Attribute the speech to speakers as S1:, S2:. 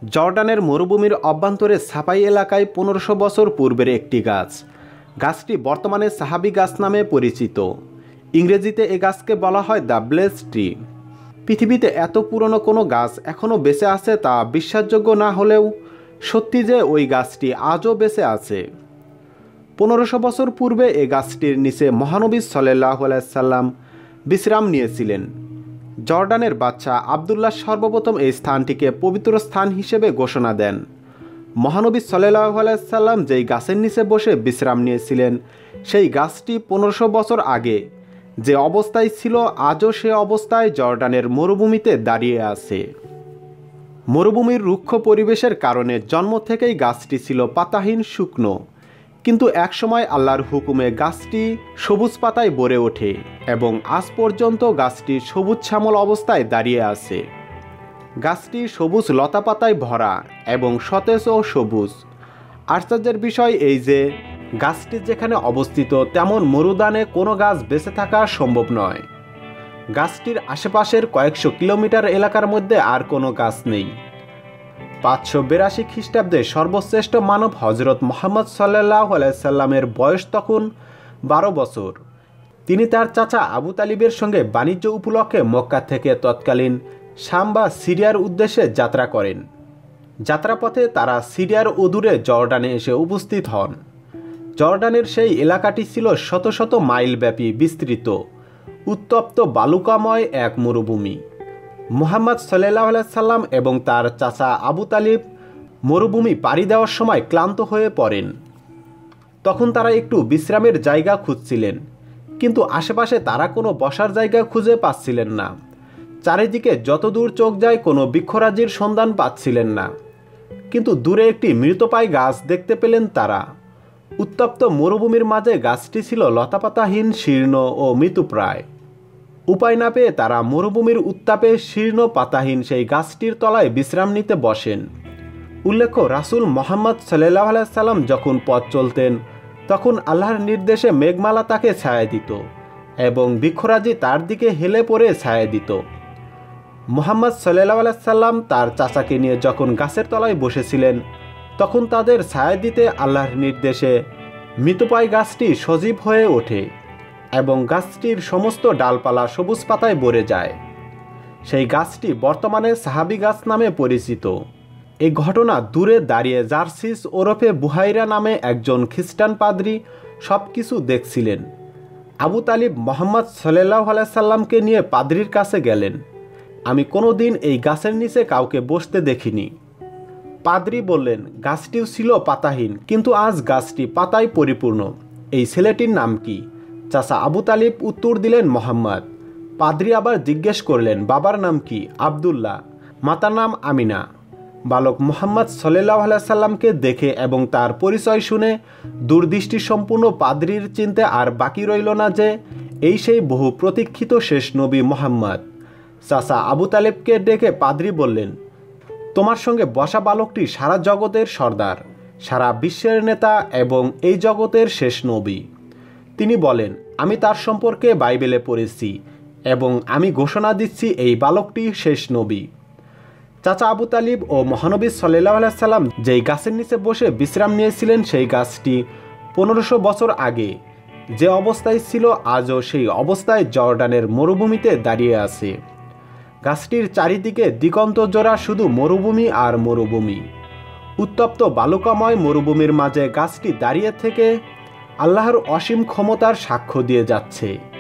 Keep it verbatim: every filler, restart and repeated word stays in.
S1: জর্ডানের মরুভূমির অভ্যন্তরে সাফাই এলাকায় পনেরোশো বছর পূর্বের একটি গাছ। গাছটি বর্তমানে সাহাবি গাছ নামে পরিচিত। ইংরেজিতে এ গাছকে বলা হয় দ্য ব্লেস ট্রি। পৃথিবীতে এত পুরনো কোনো গাছ এখনও বেঁচে আছে তা বিশ্বাসযোগ্য না হলেও সত্যি যে ওই গাছটি আজও বেঁচে আছে। পনেরোশো বছর পূর্বে এ গাছটির নিচে মহানবী সাল্লাল্লাহু আলাইহি সাল্লাম বিশ্রাম নিয়েছিলেন। জর্ডানের বাদশা আবদুল্লাহ সর্বপ্রথম এই স্থানটিকে পবিত্র স্থান হিসেবে ঘোষণা দেন। মহানবী সাল্লাল্লাহু আলাইহি সাল্লাম যেই গাছের নিচে বসে বিশ্রাম নিয়েছিলেন সেই গাছটি পনেরোশো বছর আগে যে অবস্থায় ছিল আজও সে অবস্থায় জর্ডানের মরুভূমিতে দাঁড়িয়ে আছে। মরুভূমির রুক্ষ পরিবেশের কারণে জন্ম থেকেই গাছটি ছিল পাতাহীন, শুকনো, কিন্তু একসময় আল্লাহর হুকুমে গাছটি সবুজ পাতায় ভরে ওঠে এবং আজ পর্যন্ত গাছটি সবুজ শ্যামল অবস্থায় দাঁড়িয়ে আছে। গাছটি সবুজ লতা পাতায় ভরা এবং সতেজ ও সবুজ। আশ্চর্যের বিষয় এই যে গাছটি যেখানে অবস্থিত তেমন মরুদানে কোনো গাছ বেঁচে থাকা সম্ভব নয়। গাছটির আশেপাশের কয়েকশো কিলোমিটার এলাকার মধ্যে আর কোনো গাছ নেই। পাঁচশো বিরাশি খ্রিস্টাব্দে সর্বশ্রেষ্ঠ মানব হজরত মুহাম্মদ সাল্লাল্লাহু আলাইহি সাল্লামের বয়স তখন বারো বছর। তিনি তার চাচা আবু তালিবের সঙ্গে বাণিজ্য উপলক্ষে মক্কা থেকে তৎকালীন শাম বা সিরিয়ার উদ্দেশ্যে যাত্রা করেন। যাত্রাপথে তারা সিরিয়ার অদূরে জর্ডানে এসে উপস্থিত হন। জর্ডানের সেই এলাকাটি ছিল শত শত মাইল ব্যাপী বিস্তৃত, উত্তপ্ত বালুকাময় এক মরুভূমি। মুহাম্মদ সাল্লাল্লাহু আলাইহি সাল্লাম এবং তার চাচা আবু তালিব মরুভূমি পাড়ি দেওয়ার সময় ক্লান্ত হয়ে পড়েন। তখন তারা একটু বিশ্রামের জায়গা খুঁজছিলেন, কিন্তু আশেপাশে তারা কোনো বসার জায়গা খুঁজে পাচ্ছিলেন না। চারিদিকে যতদূর চোখ যায় কোনো বৃক্ষরাজির সন্ধান পাচ্ছিলেন না, কিন্তু দূরে একটি মৃতপ্রায় গাছ দেখতে পেলেন তারা। উত্তপ্ত মরুভূমির মাঝে গাছটি ছিল লতাপাতাহীন, শীর্ণ ও মৃতপ্রায়। উপায় না পেয়ে তারা মরুভূমির উত্তাপে শীর্ণ পাতাহীন সেই গাছটির তলায় বিশ্রাম নিতে বসেন। উল্লেখ্য, রাসূল মুহাম্মদ সাল্লাল্লাহু আলাইহি সাল্লাম যখন পথ চলতেন তখন আল্লাহর নির্দেশে মেঘমালা তাকে ছায়া দিত এবং বৃক্ষরাজি তার দিকে হেলে পড়ে ছায়া দিত। মুহাম্মদ সাল্লাল্লাহু আলাইহি সাল্লাম তার চাচাকে নিয়ে যখন গাছের তলায় বসেছিলেন তখন তাদের ছায়া দিতে আল্লাহর নির্দেশে মৃতপ্রায় গাছটি সজীব হয়ে ওঠে এবং গাছটির সমস্ত ডালপালা সবুজ পাতায় ভরে যায়। সেই গাছটি বর্তমানে সাহাবি গাছ নামে পরিচিত। এই ঘটনা দূরে দাঁড়িয়ে জার্সিস ওরফে বুহাইরা নামে একজন খ্রিস্টান পাদ্রী সব কিছু দেখছিলেন। আবু তালিব মুহাম্মদ সাল্লাল্লাহু আলাইহি সাল্লামকে নিয়ে পাদ্রীর কাছে গেলেন। আমি কোনো দিন এই গাছের নিচে কাউকে বসতে দেখিনি। পাদ্রী বললেন, গাছটিও ছিল পাতাহীন, কিন্তু আজ গাছটি পাতায় পরিপূর্ণ। এই ছেলেটির নাম কি? চাচা আবু তালিব উত্তর দিলেন, মোহাম্মদ। পাদ্রী আবার জিজ্ঞেস করলেন, বাবার নাম কি? আবদুল্লাহ। মাতার নাম আমিনা। বালক মুহাম্মদ সাল্লাল্লাহু আলাইহি সাল্লামকে দেখে এবং তার পরিচয় শুনে দূরদৃষ্টি সম্পূর্ণ পাদ্রীর চিনতে আর বাকি রইল না যে এই সেই বহু প্রতীক্ষিত শেষ নবী মুহাম্মদ। চাচা আবু তালেবকে ডেকে পাদ্রী বললেন, তোমার সঙ্গে বসা বালকটি সারা জগতের সর্দার, সারা বিশ্বের নেতা এবং এই জগতের শেষ নবী। তিনি বলেন, আমি তার সম্পর্কে বাইবেলে পড়েছি এবং আমি ঘোষণা দিচ্ছি এই বালকটি শেষ নবী। চাচা আবু তালিব ও মহানবী সাল্লাল্লাহু আলাইহি সাল্লাম যেই গাছের নিচে বসে বিশ্রাম নিয়েছিলেন সেই গাছটি পনেরোশো বছর আগে যে অবস্থায় ছিল আজও সেই অবস্থায় জর্ডানের মরুভূমিতে দাঁড়িয়ে আছে। গাছটির চারিদিকে দিগন্ত জোড়া শুধু মরুভূমি আর মরুভূমি। উত্তপ্ত বালুকাময় মরুভূমির মাঝে গাছটি দাঁড়িয়ে থেকে আল্লাহর অসীম ক্ষমতার সাক্ষ্য দিয়ে যাচ্ছে।